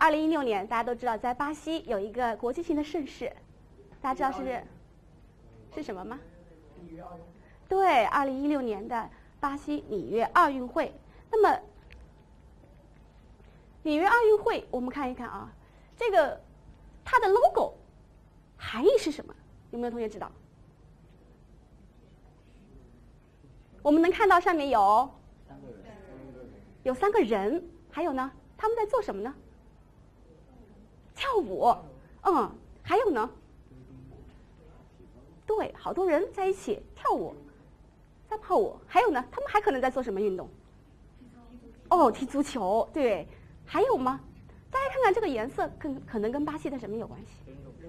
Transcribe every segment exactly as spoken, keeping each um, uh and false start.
二零一六年大家都知道，在巴西有一个国际性的盛事，大家知道是是什么吗？对，二零一六年的巴西里约奥运会。那么里约奥运会，我们看一看啊，这个它的 logo 含义是什么？有没有同学知道？我们能看到上面有有三个人，还有呢，他们在做什么呢？跳舞，嗯，还有呢？对，好多人在一起跳舞，在跑舞，还有呢，他们还可能在做什么运动？哦，踢足球，对，还有吗？大家看看这个颜色，跟可能跟巴西的什么有关系？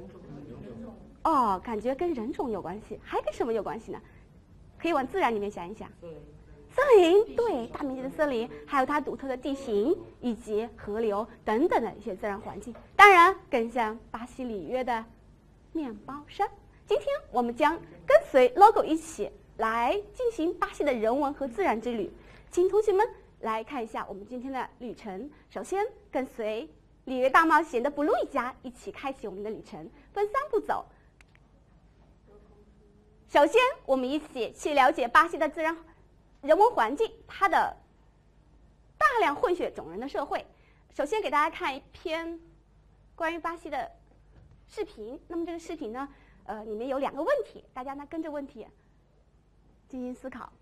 哦，感觉跟人种有关系，还跟什么有关系呢？可以往自然里面想一想。森林，对，大面积的森林，还有它独特的地形以及河流等等的一些自然环境。当然，更像巴西里约的面包山。今天我们将跟随 logo 一起来进行巴西的人文和自然之旅，请同学们来看一下我们今天的旅程。首先，跟随里约大冒险的布鲁一家一起开启我们的旅程，分三步走。首先，我们一起去了解巴西的自然人文环境，它的大量混血种人的社会。首先给大家看一篇关于巴西的视频。那么这个视频呢，呃，里面有两个问题，大家呢跟着问题进行思考。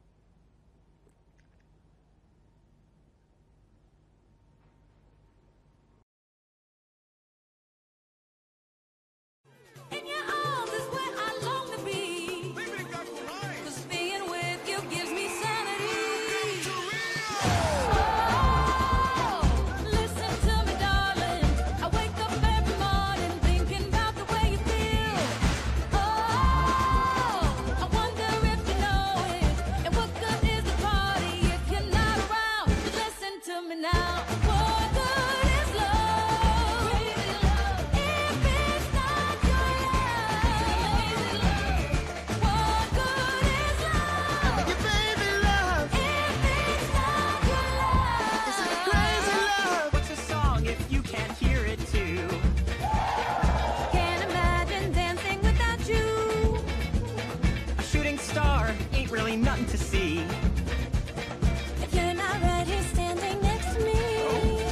Nothing to see. If you're not right here standing next to me.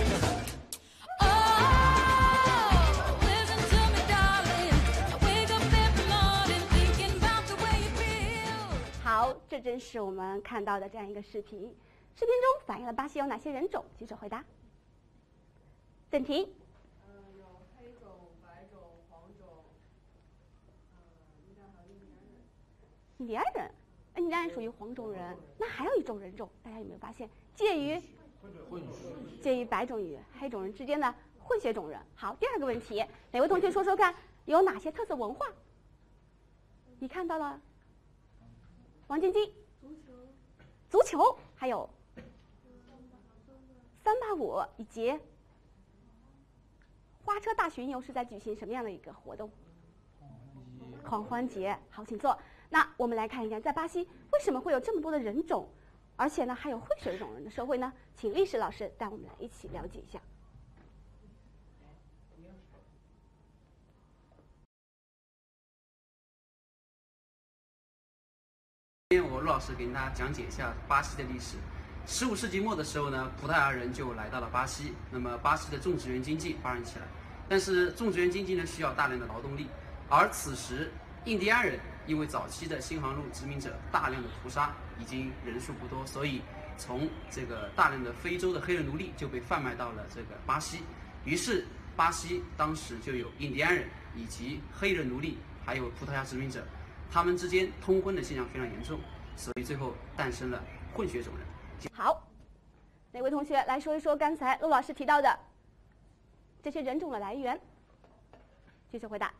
Oh, listen to me, darling. I wake up every morning thinking about the way you feel. 好，这正是我们看到的这样一个视频。视频中反映了巴西有哪些人种？举手回答。暂停。 呃，有黑种、白种、黄种，呃，应该还有印第安人。 印第安人。印第安人属于黄种人，那还有一种人种，大家有没有发现，介于介于白种与黑种人之间的混血种人？好，第二个问题，哪位同学说说看，有哪些特色文化？你看到了？王晶晶， 足球， 足球，还有三八舞以及花车大巡游是在举行什么样的一个活动？狂欢节。好，请坐。那我们来看一看，在巴西为什么会有这么多的人种，而且呢还有混血种人的社会呢？请历史老师带我们来一起了解一下。 今天我陆老师给大家讲解一下巴西的历史。十五世纪末的时候呢，葡萄牙人就来到了巴西，那么巴西的种植园经济发展起来。但是种植园经济呢需要大量的劳动力，而此时印第安人因为早期的新航路殖民者大量的屠杀，已经人数不多，所以从这个大量的非洲的黑人奴隶就被贩卖到了这个巴西。于是巴西当时就有印第安人以及黑人奴隶，还有葡萄牙殖民者，他们之间通婚的现象非常严重，所以最后诞生了混血种人。 好，哪位同学来说一说刚才陆老师提到的这些人种的来源？举手回答。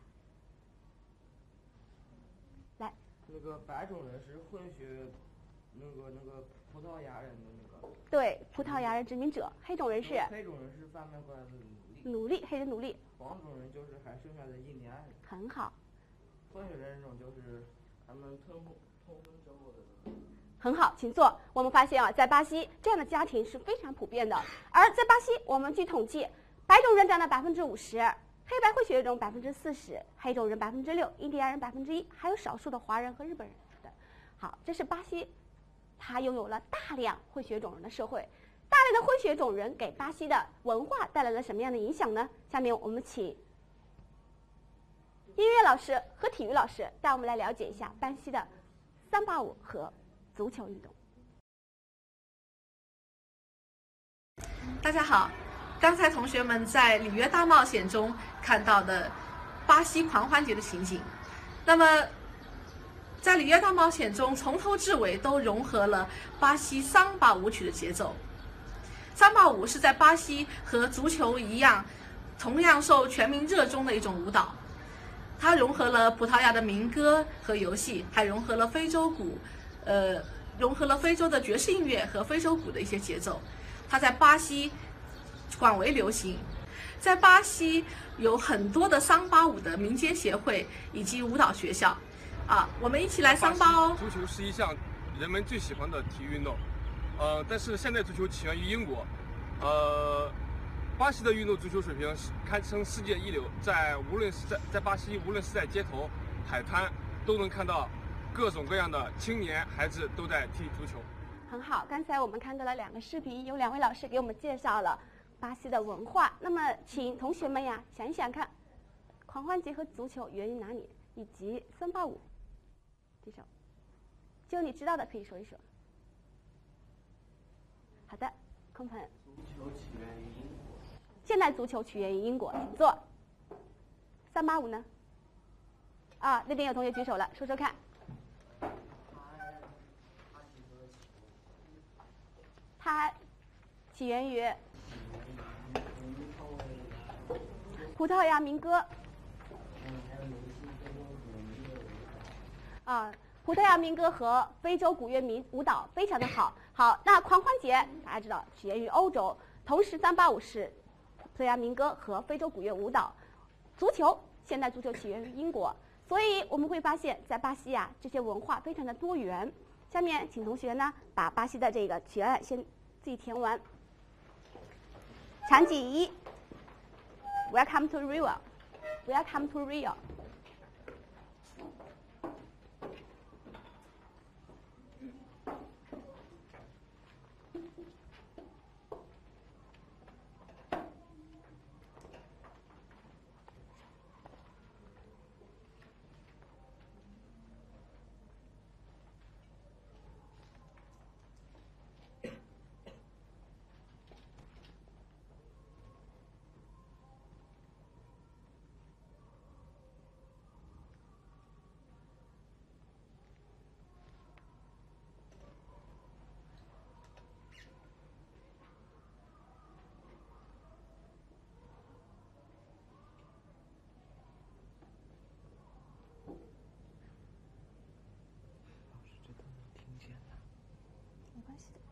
来， 那个白种人是混血，那个那个葡萄牙人的那个。 对，葡萄牙人殖民者，黑种人是黑种人是贩卖过来的奴隶。 奴隶，黑人奴隶。 黄种人就是还剩下的印第安人。 很好。 混血人种就是他们通婚通婚之后的。 很好，请坐。我们发现啊，在巴西这样的家庭是非常普遍的。而在巴西，我们据统计， 白种人占了百分之五十，黑白混血种百分之四十，黑种人百分之六，印第安人百分之一，还有少数的华人和日本人等。好，这是巴西，它拥有了大量混血种人的社会。大量的混血种人给巴西的文化带来了什么样的影响呢？下面我们请音乐老师和体育老师带我们来了解一下巴西的三八舞和足球运动。 大家好，刚才同学们在里约大冒险中看到的巴西狂欢节的情景，那么在里约大冒险中从头至尾都融合了巴西桑巴舞曲的节奏。桑巴舞是在巴西和足球一样，同样受全民热衷的一种舞蹈。它融合了葡萄牙的民歌和游戏，还融合了非洲鼓，呃，融合了非洲的爵士音乐和非洲鼓的一些节奏。它在巴西广为流行，在巴西有很多的桑巴舞的民间协会以及舞蹈学校。啊，我们一起来桑巴哦！ 足球是一项人们最喜欢的体育运动。呃，但是现代足球起源于英国，呃，巴西的运动足球水平堪称世界一流，在无论是在在巴西，无论是在街头、海滩，都能看到各种各样的青年孩子都在踢足球。 很好，刚才我们看到了两个视频，有两位老师给我们介绍了巴西的文化。那么，请同学们呀想一想看，狂欢节和足球源于哪里，以及桑巴舞，举手。就你知道的可以说一说。好的，空盆。 足球起源于英国。 现代足球起源于英国，请坐。三八五呢？啊，那边有同学举手了，说说看。它起源于葡萄牙民歌。啊。葡萄牙民歌和非洲古乐民舞蹈非常的好。好，那狂欢节大家知道起源于欧洲，同时三八舞是葡萄牙民歌和非洲古乐舞蹈。足球，现代足球起源于英国，所以我们会发现，在巴西啊，这些文化非常的多元。下面请同学呢把巴西的这个起源先自己填完。场景一 ，Welcome to Rio，Welcome to Rio。没关系的。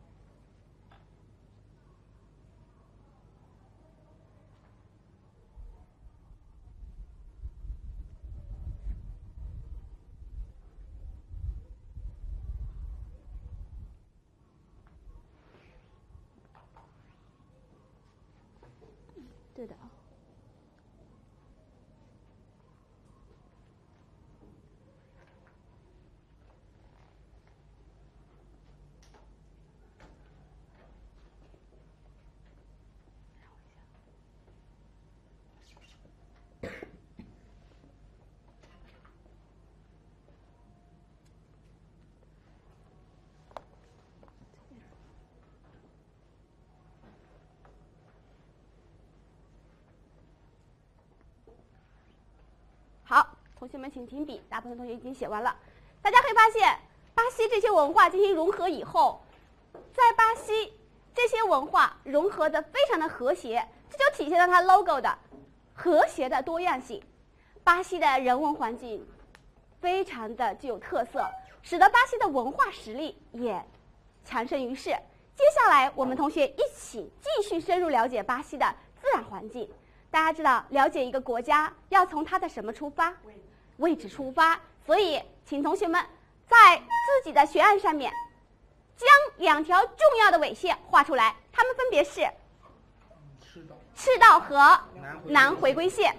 对的啊。好，同学们请停笔，大部分同学已经写完了。大家会发现，巴西这些文化进行融合以后，在巴西这些文化融合的非常的和谐，这就体现了它 logo 的和谐的多样性。巴西的人文环境非常的具有特色，使得巴西的文化实力也强盛于世。接下来，我们同学一起继续深入了解巴西的自然环境。大家知道，了解一个国家要从它的什么出发？位置出发。所以，请同学们在自己的学案上面将两条重要的纬线画出来，它们分别是赤赤道和南回归线。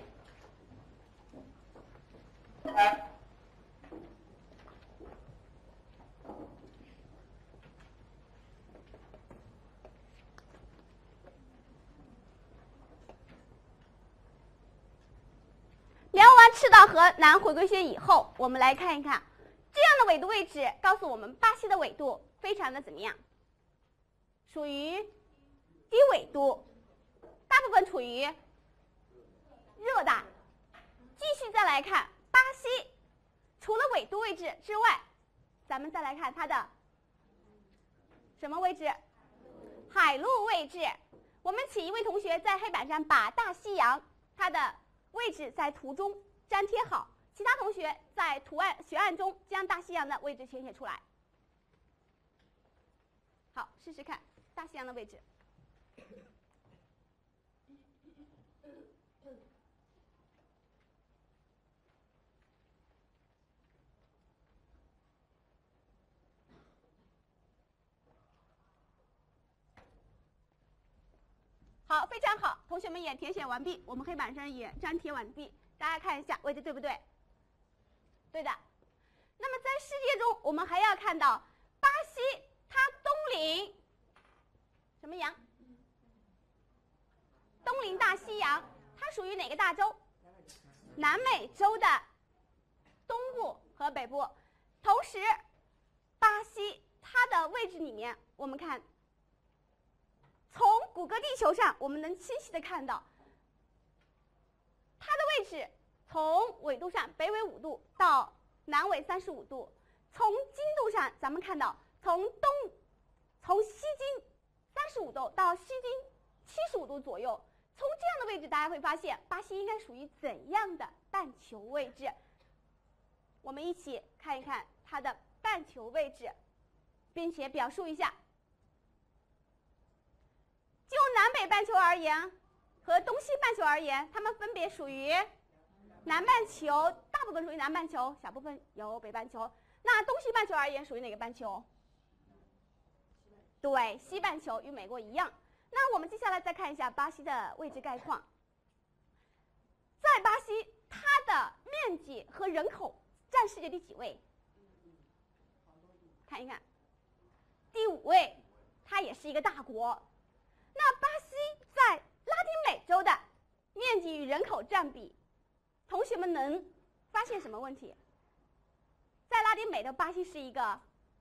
聊完赤道和南回归线以后，我们来看一看这样的纬度位置，告诉我们巴西的纬度非常的怎么样？属于低纬度，大部分处于热带。继续再来看巴西，除了纬度位置之外，咱们再来看它的什么位置？海陆位置。我们请一位同学在黑板上把大西洋它的位置在图中粘贴好，其他同学在图案学案中将大西洋的位置填写出来。好，试试看大西洋的位置。好，非常好，同学们也填写完毕，我们黑板上也粘贴完毕，大家看一下位置对不对？对的。那么在世界中，我们还要看到巴西，它东临什么洋？东临大西洋，它属于哪个大洲？南美洲的东部和北部。同时，巴西它的位置里面，我们看。从谷歌地球上，我们能清晰的看到它的位置，从纬度上北纬五度到南纬三十五度，从经度上咱们看到从东从西经三十五度到西经七十五度左右。从这样的位置，大家会发现巴西应该属于怎样的半球位置？我们一起看一看它的半球位置，并且表述一下。就南北半球而言，和东西半球而言，它们分别属于南半球，大部分属于南半球，小部分有北半球。那东西半球而言，属于哪个半球？对，西半球，与美国一样。那我们接下来再看一下巴西的位置概况。在巴西，它的面积和人口占世界第几位？看一看，第五位，它也是一个大国。那巴西在拉丁美洲的面积与人口占比，同学们能发现什么问题？在拉丁美洲，巴西是一个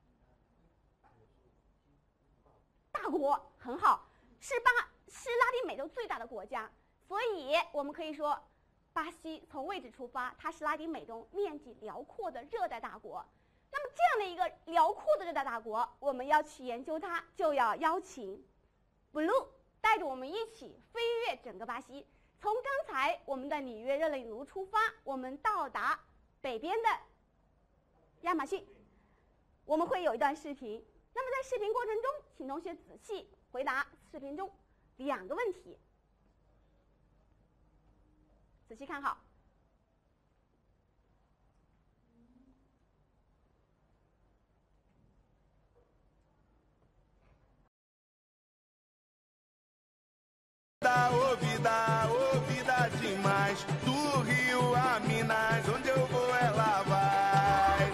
大国，很好，是巴是拉丁美洲最大的国家，所以我们可以说，巴西从位置出发，它是拉丁美洲面积辽阔的热带大国。那么这样的一个辽阔的热带大国，我们要去研究它，就要邀请Blue 带着我们一起飞越整个巴西，从刚才我们的里约热内卢出发，我们到达北边的亚马逊，我们会有一段视频。那么在视频过程中，请同学仔细回答视频中两个问题，仔细看好。 Ô vida, ô vida demais, do Rio a Minas, onde eu vou ela vai.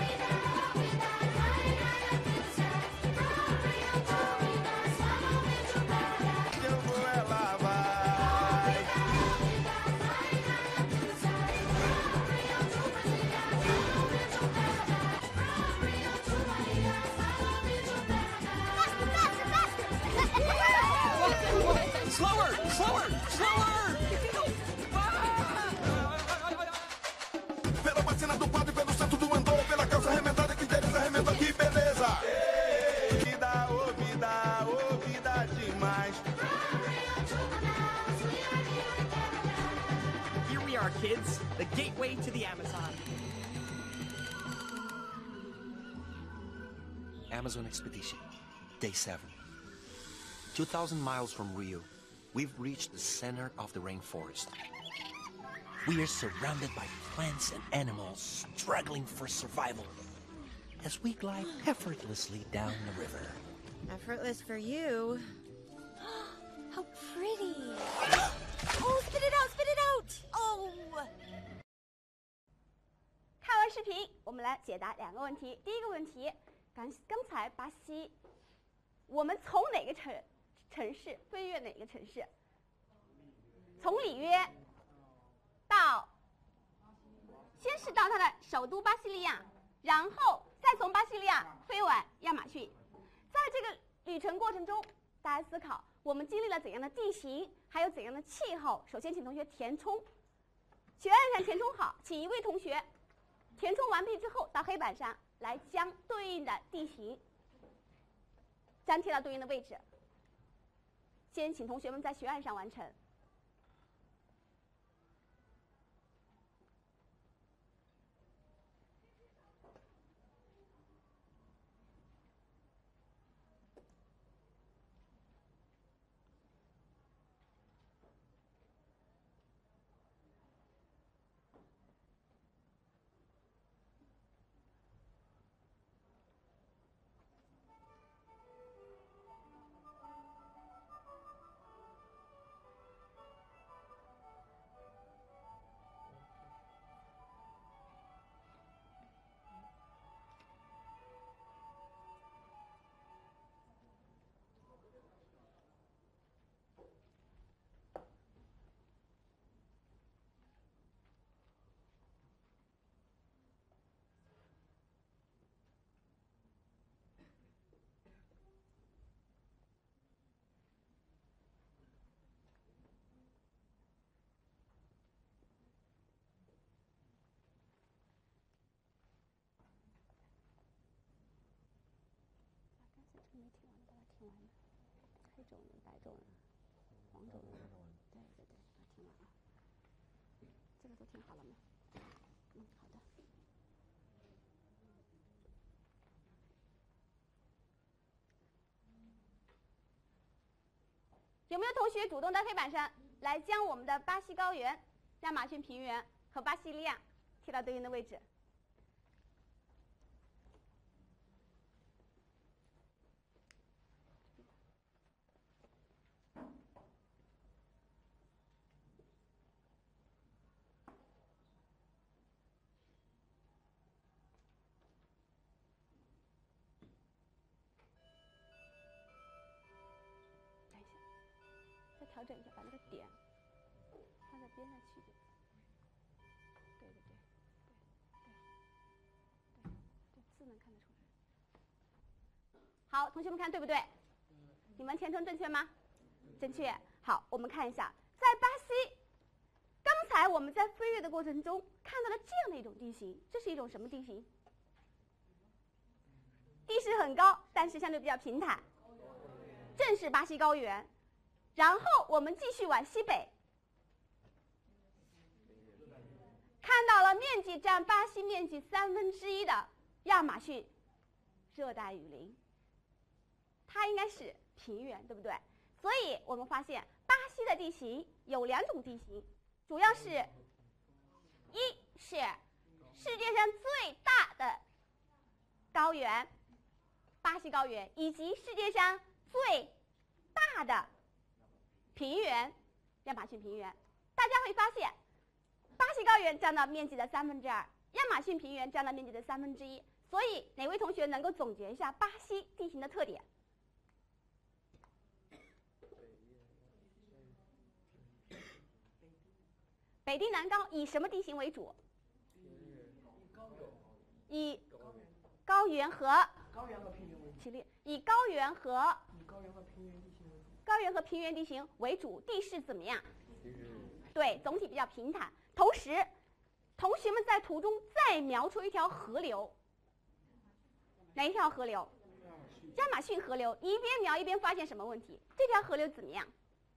Onde eu vou ela vai. Slower! Slower! Slower! Pela vacina do padre, pelo santo do andor, pela calça remendada que interessa, remenda, que beleza. Vida, ô vida, ô vida demais. Here we are, kids. The gateway to the Amazon. Amazon Expedition, Day seven. two thousand miles from Rio, we've reached the center of the rainforest. We are surrounded by plants and animals struggling for survival as we glide effortlessly down the river. Effortless for you. How pretty. 视频，我们来解答两个问题。第一个问题，刚刚才巴西，我们从哪个城城市飞越哪个城市？从里约到，先是到它的首都巴西利亚，然后再从巴西利亚飞往亚马逊。在这个旅程过程中，大家思考我们经历了怎样的地形，还有怎样的气候。首先，请同学填充，学案上填充好，请一位同学填充完毕之后，到黑板上来将对应的地形粘贴到对应的位置。先请同学们在学案上完成。没填完，把它填完了。黑种人、白种人、黄种人，对对对，把它填完了。这个都填好了吗？嗯，好的。有没有同学主动在黑板上来将我们的巴西高原、亚马逊平原和巴西利亚贴到对应的位置？调整一下，把那个点放在边上去一点。对对对，对对对对，字能看得出来。好，同学们看对不对？你们填充正确吗？正确。好，我们看一下，在巴西，刚才我们在飞跃的过程中看到了这样的一种地形，这是一种什么地形？地势很高，但是相对比较平坦，正是巴西高原。然后我们继续往西北，看到了面积占巴西面积三分之一的亚马逊热带雨林，它应该是平原，对不对？所以我们发现巴西的地形有两种地形，主要是一是世界上最大的高原巴西高原，以及世界上最大的平原亚马逊平原。大家会发现巴西高原占到面积的三分之二，亚马逊平原占到面积的三分之一。所以哪位同学能够总结一下巴西地形的特点？北低南高，以什么地形为主？以高原和高原和平原为主。 起立，以高原和以高原和平原地形为主。 高原和平原地形为主，地势怎么样？对，总体比较平坦。同时，同学们在图中再描出一条河流，哪一条河流？亚马逊河流。一边描一边发现什么问题？这条河流怎么样？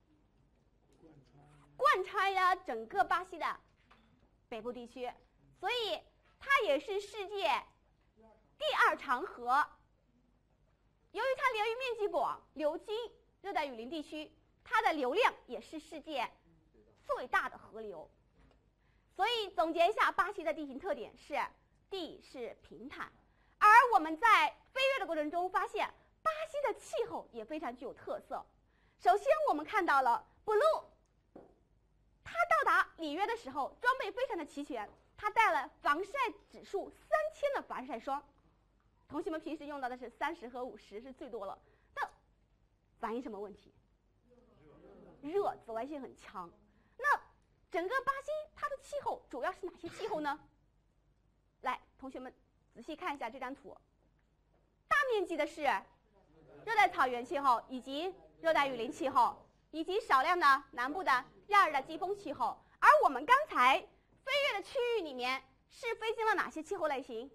贯穿了整个巴西的北部地区，所以它也是世界第二长河。由于它流域面积广，流经热带雨林地区，它的流量也是世界最大的河流。所以总结一下，巴西的地形特点是地势平坦。而我们在飞跃的过程中发现，巴西的气候也非常具有特色。首先我们看到了 blue， 它到达里约的时候，装备非常的齐全，他带了防晒指数三千的防晒霜。同学们平时用到的是三十和五十是最多了，那反映什么问题？热，紫外线很强。那整个巴西它的气候主要是哪些气候呢？来，同学们仔细看一下这张图，大面积的是热带草原气候，以及热带雨林气候，以及少量的南部的亚热带季风气候。而我们刚才飞越的区域里面是飞经了哪些气候类型？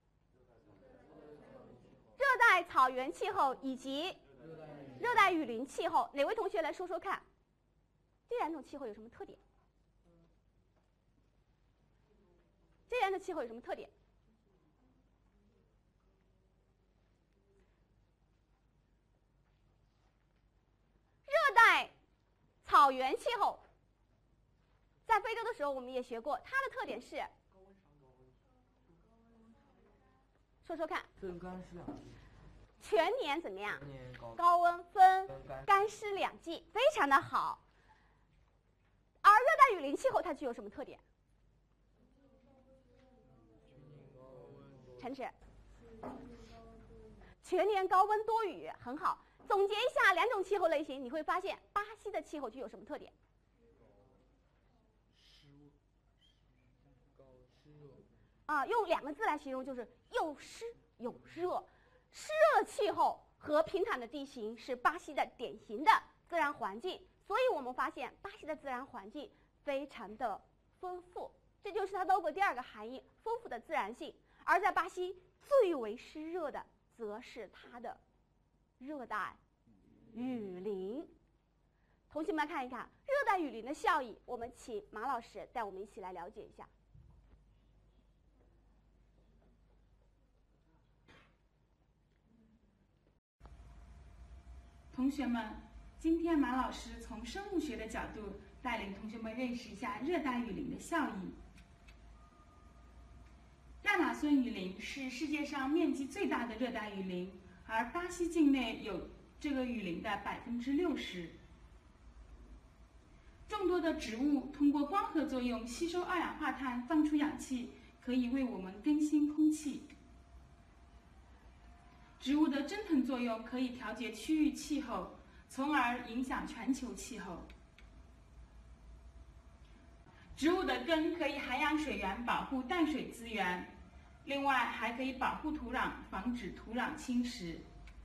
热带草原气候以及热带雨林气候。哪位同学来说说看，这两种气候有什么特点？这两种气候有什么特点？热带草原气候，在非洲的时候我们也学过，它的特点是，说说看。 分干湿两季。 全年怎么样？ 全年高高温分干干湿两季，非常的好。而热带雨林气候它具有什么特点？陈池，全年高温多雨，很好。总结一下两种气候类型，你会发现巴西的气候具有什么特点？啊，用两个字来形容，就是又湿又热。湿热的气候和平坦的地形是巴西的典型的自然环境，所以我们发现巴西的自然环境非常的丰富，这就是它 logo 第二个含义，丰富的自然性。而在巴西最为湿热的，则是它的热带雨林。同学们来看一看热带雨林的效益，我们请马老师带我们一起来了解一下。 同学们，今天马老师从生物学的角度带领同学们认识一下热带雨林的效益。亚马孙雨林是世界上面积最大的热带雨林，而巴西境内有这个雨林的百分之六十。众多的植物通过光合作用吸收二氧化碳，放出氧气，可以为我们更新空气。植物的蒸腾作用可以调节区域气候，从而影响全球气候。植物的根可以涵养水源，保护淡水资源，另外还可以保护土壤，防止土壤侵蚀。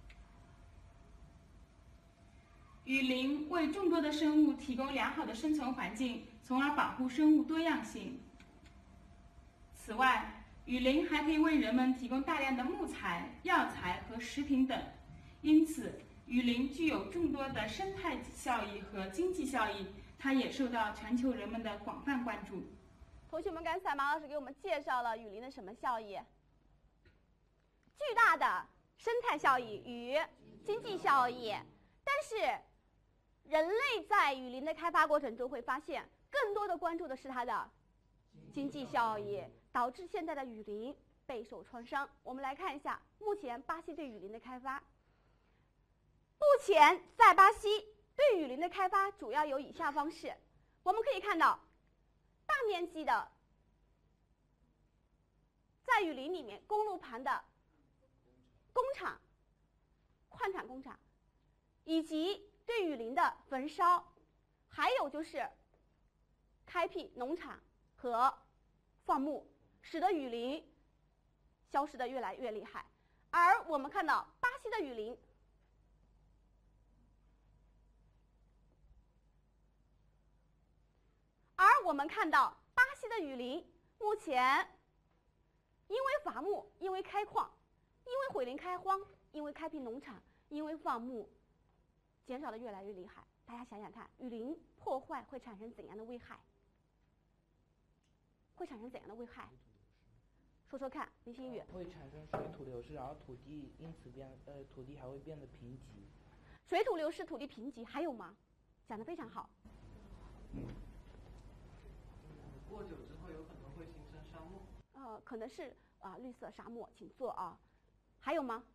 雨林为众多的生物提供良好的生存环境，从而保护生物多样性。此外，雨林还可以为人们提供大量的木材、药材和食品等，因此，雨林具有众多的生态效益和经济效益，它也受到全球人们的广泛关注。 同学们，刚才马老师给我们介绍了雨林的什么效益？巨大的生态效益与经济效益。但是，人类在雨林的开发过程中会发现，更多的关注的是它的经济效益，导致现在的雨林备受创伤。我们来看一下目前巴西对雨林的开发。目前在巴西对雨林的开发主要有以下方式，我们可以看到大面积的在雨林里面公路旁的工厂、矿产工厂，以及对雨林的焚烧，还有就是开辟农场和放牧，使得雨林消失的越来越厉害。而我们看到巴西的雨林而我们看到巴西的雨林目前因为伐木，因为开矿，因为毁林开荒，因为开辟农场，因为放牧，减少的越来越厉害。大家想想看，雨林破坏会产生怎样的危害？会产生怎样的危害？说说看，林新宇。 会产生水土流失，然后土地因此变呃土地还会变得贫瘠。 水土流失、土地贫瘠，还有吗？讲得非常好。 过久之后有可能会形成沙漠。 呃，可能是啊、呃、绿色沙漠，请坐啊。还有吗？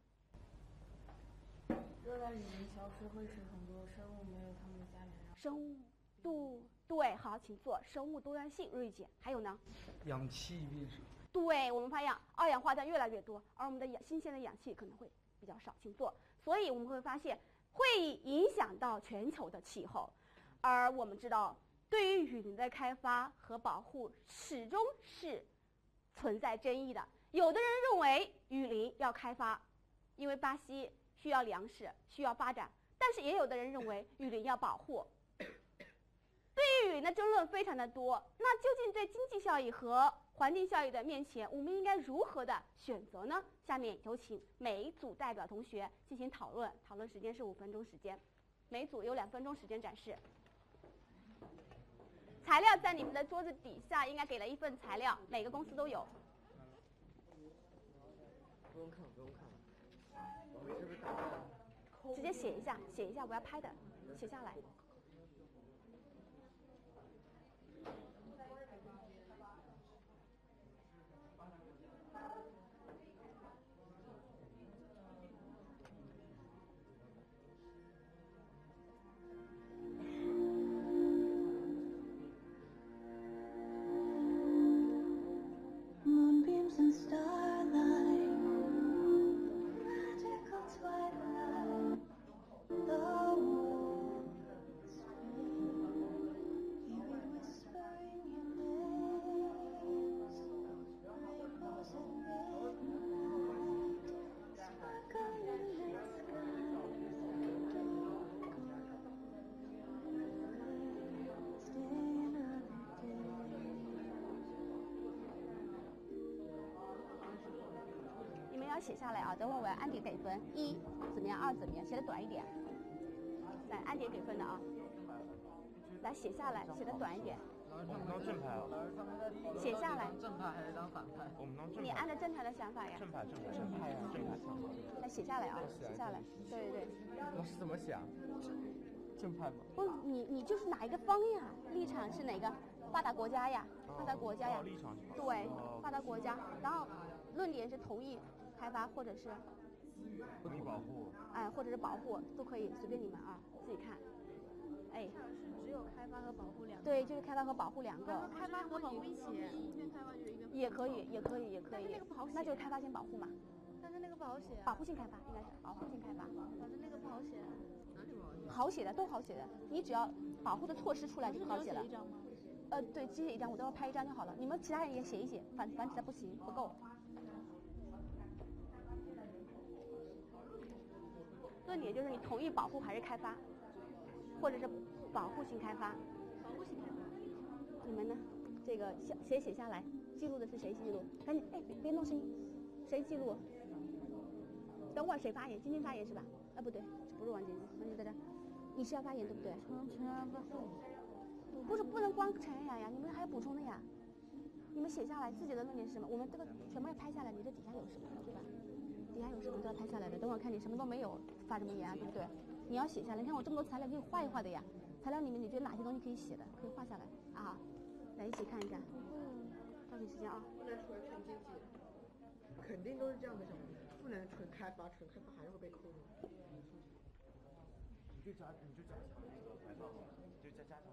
热带雨林消失会使很多生物没有它们的家园。 生物，对对，好，请坐。生物多样性锐减，还有呢？ 氧气变少。 对，我们发现二氧化碳越来越多，而我们的氧新鲜的氧气可能会比较少，请坐。所以我们会发现会影响到全球的气候，而我们知道，对于雨林的开发和保护始终是存在争议的。有的人认为雨林要开发，因为巴西需要粮食，需要发展，但是也有的人认为雨林要保护。对于雨林的争论非常的多，那究竟在经济效益和环境效益的面前，我们应该如何的选择呢？下面有请每一组代表同学进行讨论，讨论时间是五分钟时间，每组有两分钟时间展示。材料在你们的桌子底下，应该给了一份材料，每个公司都有。 不用看，不用看，我们是不是打算？ 直接写一下，写一下，我要拍的，写下来。 Moonbeams and starlight, magical twilight, the woods ring, eerie whispering your names, rainbows at midnight, sparkle in the sky, stay another day. 你们要写下来啊！等会儿我要按点给分，一怎么样，二怎么样，写的短一点。来，按点给分的啊！来写下来，写的短一点。 我们当正牌啊。 写下来。 正派还是当反派？ 我们当正牌。 你按照正牌的想法呀。 正牌，正牌，正牌呀，正牌。 来写下来啊，写下来。对对对。 老师怎么写啊？正派吗？ 不，你你就是哪一个方呀？立场是哪个？发达国家呀，发达国家呀。 立场是吧？ 对，发达国家。然后论点是同意开发或者是不同意保护。 哎，或者是保护都可以，随便你们啊，自己看。哎， 只有开发和保护两个。 对，就是开发和保护两个。 开发和保护一起，一边开发就是一边。 也可以，也可以，也可以。 但是那个不好写。 那就是开发性保护嘛。 但是那个不好写。 保护性开发应该是保护性开发。 反正那个不好写。哪里不好写？ 好写的，都好写的。你只要保护的措施出来就好写了。 一张吗？ 呃，对，只写一张，我待会儿拍一张就好了。你们其他人也写一写，繁繁体的不行，不够。论点就是你同意保护还是开发，或者是保护性开发。 保护性开发。 你们呢？这个写谁写下来？记录的是谁记录？赶紧，哎，别别弄声音，谁记录？等会儿谁发言？晶晶发言是吧？啊，不对，不是王晶晶，王晶晶在这儿。你是要发言对不对？ 陈安不是。 不是不能光陈然呀，你们还有补充的呀。你们写下来自己的论点是什么？我们这个全部要拍下来，你这底下有什么对吧？底下有什么都要拍下来的。等会儿看你什么都没有，发什么言啊，对不对？你要写下来。你看我这么多材料可以画一画的呀。材料里面你觉得哪些东西可以写的，可以画下来啊？来一起看一下。嗯，抓紧时间啊。 不能纯纯经济，肯定都是这样的小问题，不能纯开发，纯开发还是会被扣的。 你就加，你就加强排放，你就加加强。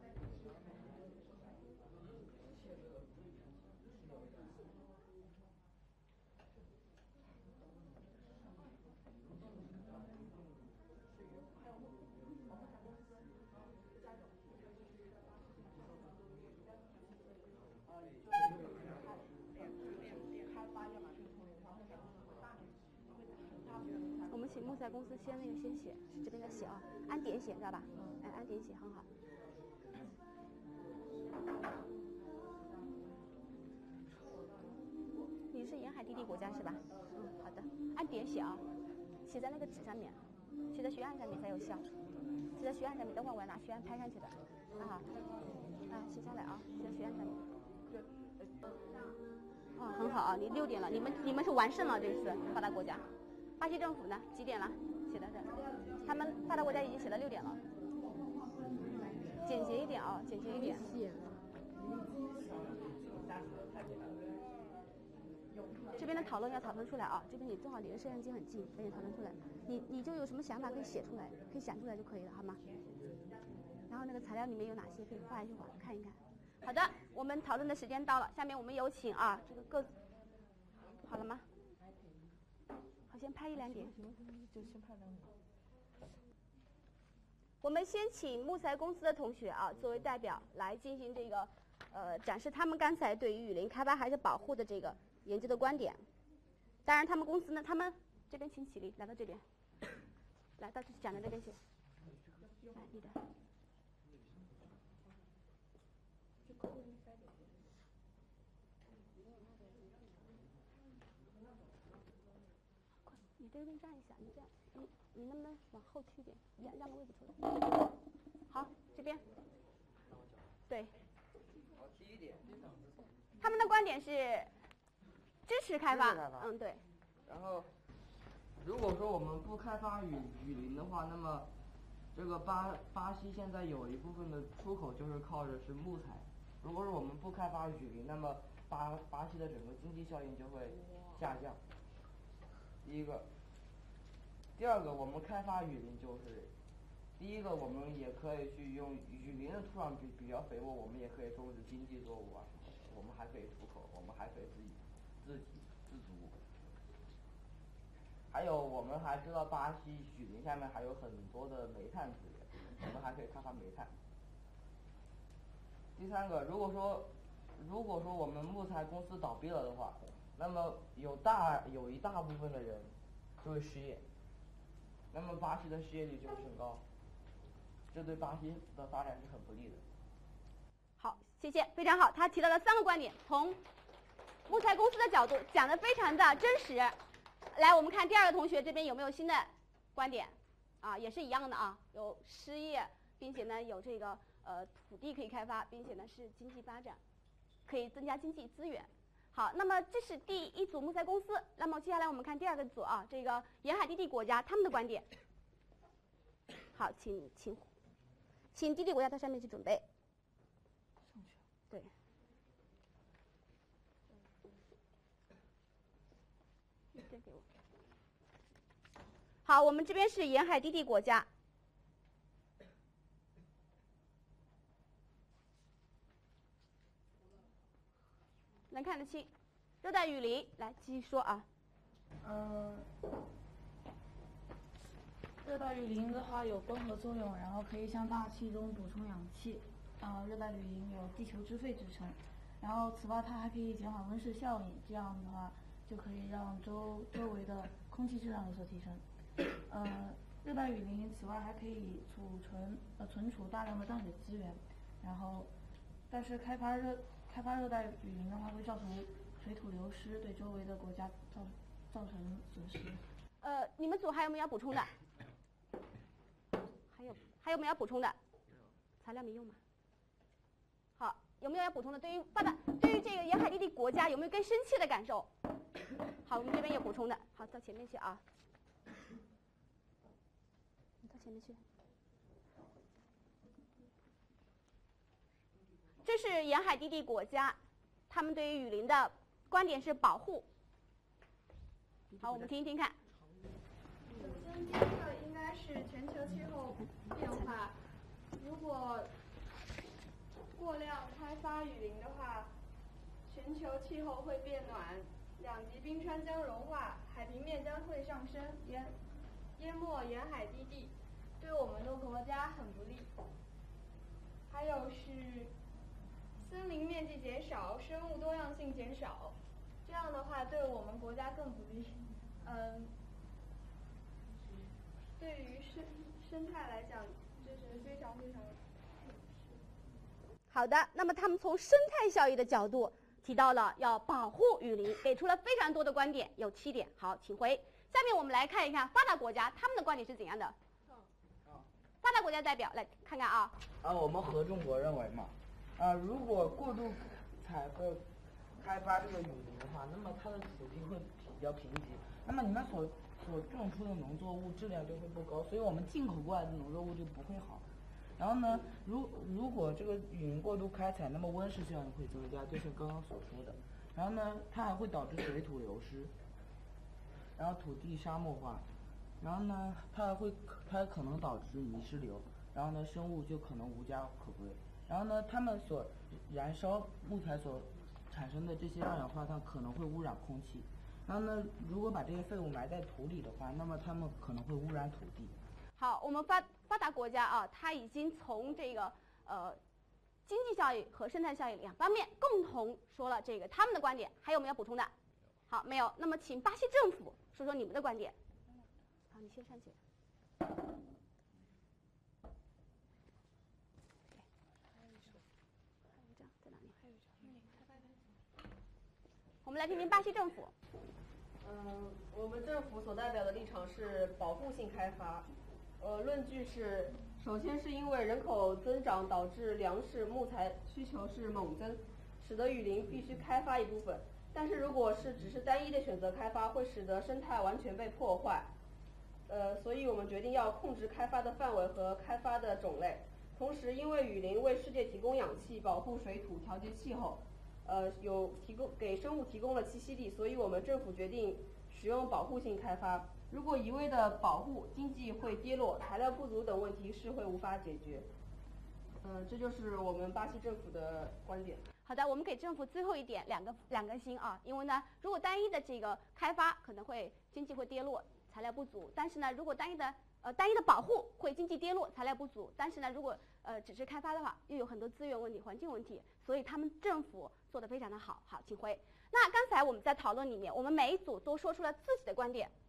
我们请木材公司先那个先写，是这边在写啊，按点写知道吧？哎，按点写很好。你是沿海低地国家是吧？嗯，好的，按点写啊，写在那个纸上面，写在学案上面才有效，写在学案上面，等会儿我要拿学案拍上去的，啊，啊，写下来啊，写在学案上面。啊，很好啊，你六点了，你们你们是完胜了这次发达国家。巴西政府呢几点了？写到这，他们发达国家已经写到六点了。简洁一点啊，简洁一点。这边的讨论要讨论出来啊，这边你正好离着摄像机很近，赶紧讨论出来。你你就有什么想法可以写出来，可以想出来就可以了，好吗？ 然后那个材料里面有哪些可以画一画，看一看。好的，我们讨论的时间到了，下面我们有请啊，这个各好了吗？好，先拍一两点。 就先拍两点。 我们先请木材公司的同学啊，作为代表来进行这个呃展示他们刚才对于雨林开发还是保护的这个研究的观点。当然，他们公司呢，他们这边请起立，来到这边，来到讲的这边去。来，你的。你这边站一下，你这样，你你能不能往后踢一点，让让个位置出来？好，这边。对。 好，第一点。 他们的观点是支持开发， 支持开发嗯，对。 然后，如果说我们不开发雨雨林的话，那么这个巴巴西现在有一部分的出口就是靠着是木材。如果说我们不开发雨林，那么巴巴西的整个经济效应就会下降。第一个，第二个，我们开发雨林就是，第一个我们也可以去用雨林的土壤比比较肥沃，我们也可以种植经济作物啊，我们还可以出口，我们还可以自己自给自足。还有我们还知道巴西雨林下面还有很多的煤炭资源，我们还可以开发煤炭。第三个，如果说如果说我们木材公司倒闭了的话，那么有大有一大部分的人就会失业，那么巴西的失业率就会升高，这对巴西的发展是很不利的。 好，谢谢，非常好。他提到了三个观点，从木材公司的角度讲得非常的真实。来，我们看第二个同学这边有没有新的观点？啊，也是一样的啊，有失业，并且呢有这个呃土地可以开发，并且呢是经济发展，可以增加经济资源。好，那么这是第一组木材公司。那么接下来我们看第二个组啊，这个沿海低地国家他们的观点。好，请请请低地国家到上面去准备。对。这给我。好，我们这边是沿海低地国家。能看得清，热带雨林，来继续说啊。 嗯，热带雨林的话有光合作用，然后可以向大气中补充氧气。啊、呃，热带雨林有地球之肺之称。然后此外，它还可以减缓温室效应，这样的话就可以让周周围的空气质量有所提升。呃，热带雨林此外还可以储存呃存储大量的淡水资源，然后，但是开发热开发热带雨林的话会造成水土流失，对周围的国家造造成损失。 呃，你们组还有没有要补充的？还有还有没有要补充的？材料没用吗？好，有没有要补充的？对于发展，对于这个沿海低地国家有没有更深切的感受？好，我们这边有补充的。好，到前面去啊。你到前面去。这是沿海低地国家，他们对于雨林的观点是保护。好，我们听一听看。 首先，第一个应该是全球气候变化。如果过量开发雨林的话，全球气候会变暖，两极冰川将融化，海平面将会上升，淹淹没沿海低地，对我们的国家很不利。还有是森林面积减少，生物多样性减少，这样的话对我们国家更不利。嗯，对于生生态来讲，这是非常非常。 好的，那么他们从生态效益的角度提到了要保护雨林，给出了非常多的观点，有七点。好，请回。下面我们来看一看发达国家他们的观点是怎样的。发达国家代表来看看啊。 啊，我们合众国认为嘛，啊，如果过度采购开发这个雨林的话，那么它的土地会比较贫瘠，那么你们所所种出的农作物质量就会不高，所以我们进口过来的农作物就不会好。然后呢，如如果这个雨林过度开采，那么温室效应会增加，就是刚刚所说的。然后呢，它还会导致水土流失，然后土地沙漠化，然后呢，它还会它还可能导致泥石流， 然后呢，生物就可能无家可归。然后呢，它们所燃烧木材所产生的这些二氧化碳可能会污染空气。然后呢，如果把这些废物埋在土里的话，那么它们可能会污染土地。 好，我们发发达国家啊，它已经从这个呃经济效益和生态效益两方面共同说了这个他们的观点。还有没有补充的？好，没有。那么请巴西政府说说你们的观点。好，你先上去。我们来听听巴西政府。 嗯，我们政府所代表的立场是保护性开发。呃，论据是，首先是因为人口增长导致粮食、木材需求是猛增，使得雨林必须开发一部分。但是如果是只是单一的选择开发，会使得生态完全被破坏。呃，所以我们决定要控制开发的范围和开发的种类。同时，因为雨林为世界提供氧气、保护水土、调节气候，呃，有提供给生物提供了栖息地，所以我们政府决定使用保护性开发。如果一味的保护，经济会跌落，材料不足等问题是会无法解决。嗯、呃，这就是我们巴西政府的观点。 好的，我们给政府最后一点两个两个星啊，因为呢，如果单一的这个开发可能会经济会跌落，材料不足，但是呢，如果单一的呃单一的保护会经济跌落，材料不足，但是呢，如果呃只是开发的话，又有很多资源问题、环境问题，所以他们政府做得非常的好。好，请回。那刚才我们在讨论里面，我们每一组都说出了自己的观点。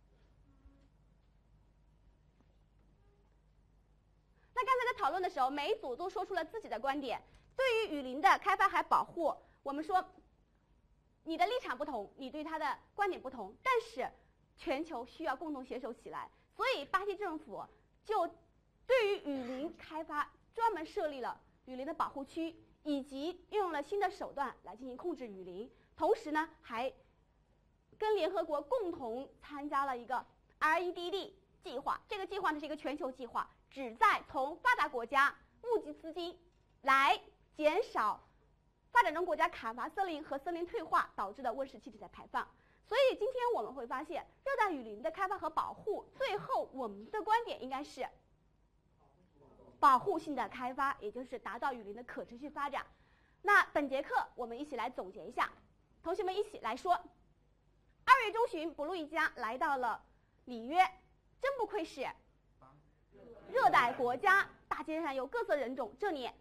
那刚才在讨论的时候，每一组都说出了自己的观点。对于雨林的开发还保护，我们说你的立场不同，你对它的观点不同，但是全球需要共同携手起来。所以巴西政府就对于雨林开发专门设立了雨林的保护区，以及运用了新的手段来进行控制雨林。同时呢，还跟联合国共同参加了一个 R E D D 计划。这个计划呢是一个全球计划，旨在从发达国家募集资金，来减少发展中国家砍伐森林和森林退化导致的温室气体的排放。所以今天我们会发现，热带雨林的开发和保护，最后我们的观点应该是保护性的开发，也就是达到雨林的可持续发展。那本节课我们一起来总结一下，同学们一起来说。二月中旬，布鲁一家来到了里约，真不愧是热带国家，大街上有各色人种。这里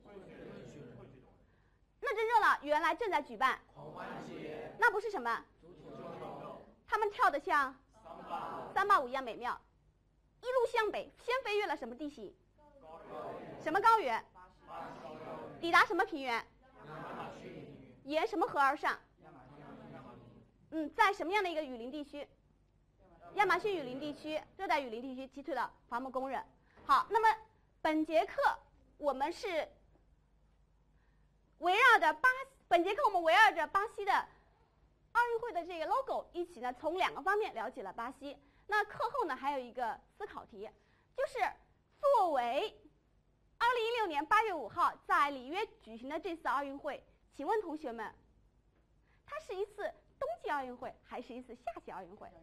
那真热闹，原来正在举办狂欢节，那不是什么？他们跳得像三八舞一样美妙。一路向北，先飞越了什么地形？什么高原？抵达什么平原？沿什么河而上？嗯，在什么样的一个雨林地区？亚马逊雨林地区、热带雨林地区击退了伐木工人。好，那么本节课我们是围绕着巴本节课我们围绕着巴西的奥运会的这个 logo 一起呢，从两个方面了解了巴西。那课后呢还有一个思考题，就是作为二零一六年八月五号在里约举行的这次奥运会，请问同学们，它是一次冬季奥运会还是一次夏季奥运会？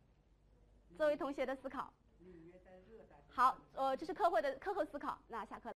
作为同学的思考。好，呃，这是课会的课后思考。那下课了。